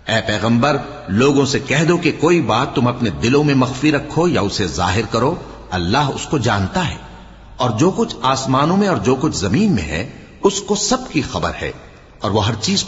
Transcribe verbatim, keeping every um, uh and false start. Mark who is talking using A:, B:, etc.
A: ए पैगंबर, लोगों से कह दो कि कोई बात तुम अपने दिलों में मख्फी रखो या उसे जाहिर करो, अल्लाह उसको जानता है। और जो कुछ आसमानों में और जो कुछ जमीन में है उसको सब की खबर है और वो हर चीज पर